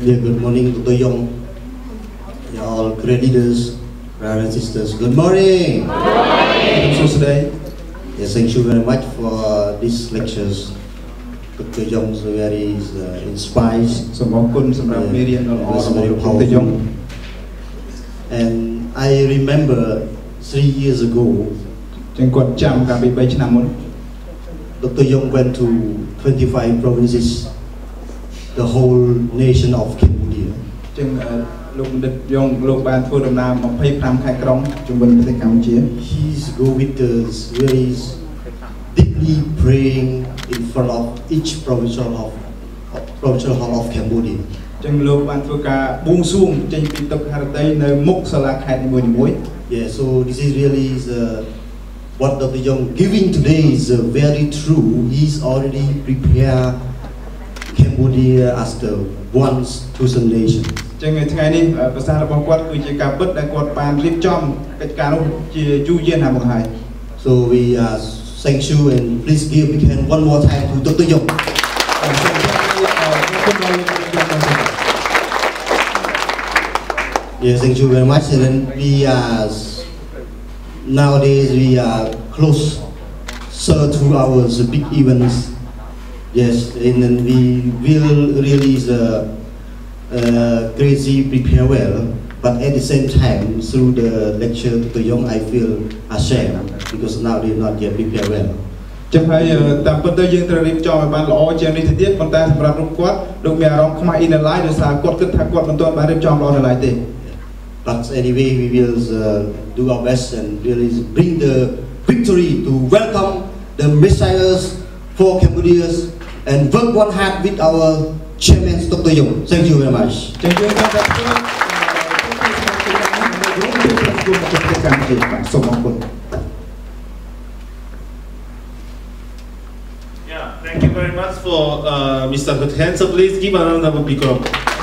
Yeah, good morning, Dr. Yong. Yeah, all great leaders, brothers and sisters. Good morning. Good morning. So today, yes, thank you very much for these lectures. Dr. Yong is very inspired. So, very powerful. And I remember 3 years ago, Dr. Yong went to 25 provinces, the whole nation of Cambodia. He's go with us very deeply praying in front of each provincial hall of Cambodia. Yeah, so this is really what Dr. Yong giving today is very true. He's already prepared Cambodia as the one chosen nation. So we thank you and please give a big hand one more time to Dr. Yong. Yes, thank you very much. And then we nowadays we are close to our big events. Yes, and then we will release crazy prepare well, but at the same time through the lecture to the young I feel ashamed because now they not yet prepare well. But anyway, we will do our best and really bring the victory to welcome the messiahs for Cambodia and work one hand with our chairman, Dr. Yong. Thank you very much. Thank you. Yeah, thank you very much for Mr. Hut Hen. So please give another big round.